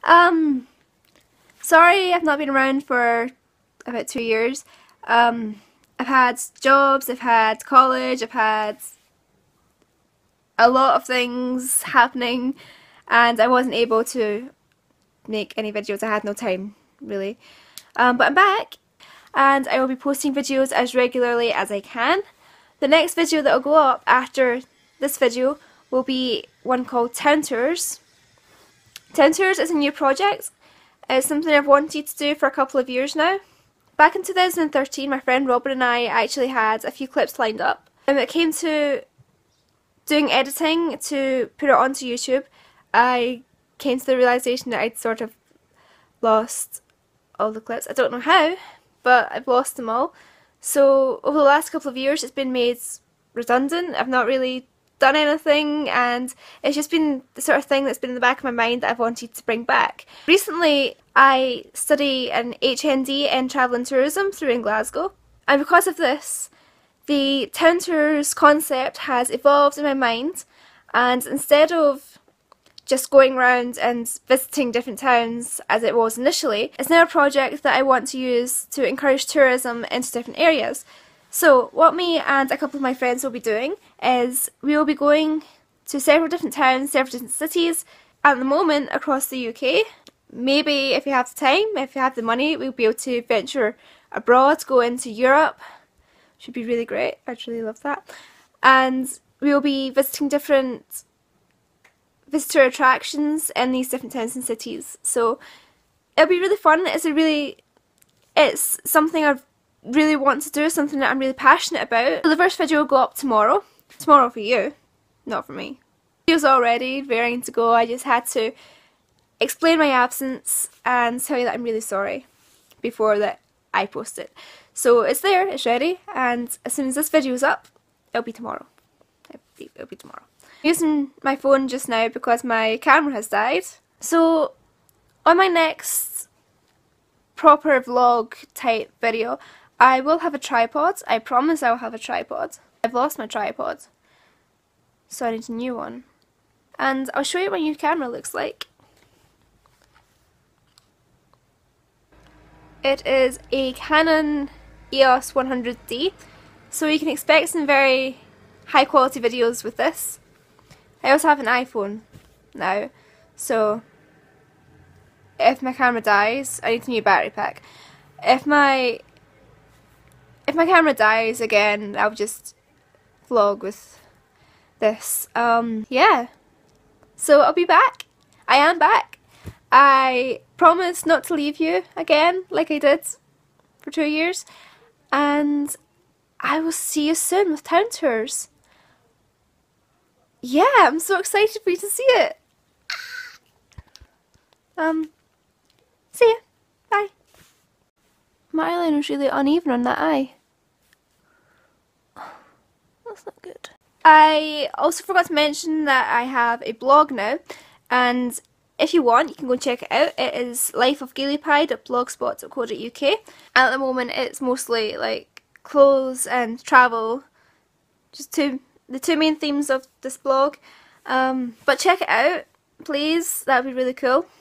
Sorry I've not been around for about 2 years. I've had jobs, I've had college, I've had a lot of things happening, and I wasn't able to make any videos. I had no time, really. But I'm back, and I will be posting videos as regularly as I can. The next video that will go up after this video will be one called Town Tours. Town Tours is a new project. It's something I've wanted to do for a couple of years now. Back in 2013, my friend Robin and I actually had a few clips lined up. When it came to doing editing to put it onto YouTube, I came to the realisation that I'd sort of lost all the clips. I don't know how, but I've lost them all. So over the last couple of years it's been made redundant. I've not really done anything, and it's just been the sort of thing that's been in the back of my mind that I've wanted to bring back. Recently I study an HND in Travel and Tourism through in Glasgow, and because of this the Town Tours concept has evolved in my mind, and instead of just going around and visiting different towns as it was initially, it's now a project that I want to use to encourage tourism into different areas. So what me and a couple of my friends will be doing is we will be going to several different towns, several different cities at the moment across the UK. Maybe if you have the time, if you have the money, we'll be able to venture abroad, go into Europe. Should be really great. I'd really love that. And we will be visiting different visitor attractions in these different towns and cities. So it'll be really fun. It's something I really want to do, something that I'm really passionate about. So the first video will go up tomorrow. Tomorrow for you, not for me. The video's already raring to go. I just had to explain my absence and tell you that I'm really sorry before that I post it. So it's there, it's ready, and as soon as this video's up, it'll be tomorrow. It'll be tomorrow. I'm using my phone just now because my camera has died. So on my next proper vlog type video, I will have a tripod. I promise I will have a tripod. I've lost my tripod, so I need a new one. And I'll show you what my new camera looks like. It is a Canon EOS 100D, so you can expect some very high quality videos with this. I also have an iPhone now, so if my camera dies, I need a new battery pack. If my camera dies again, I'll just vlog with this. Yeah. So I'll be back. I am back. I promise not to leave you again like I did for 2 years, and I will see you soon with Town Tours. Yeah, I'm so excited for you to see it. See ya. Bye. My eyeliner's really uneven on that eye. That's not good. I also forgot to mention that I have a blog now, and if you want, you can go and check it out. It is lifeofgayliepie.blogspot.co.uk, and at the moment it's mostly like clothes and travel, just the two main themes of this blog. But check it out, please. That would be really cool.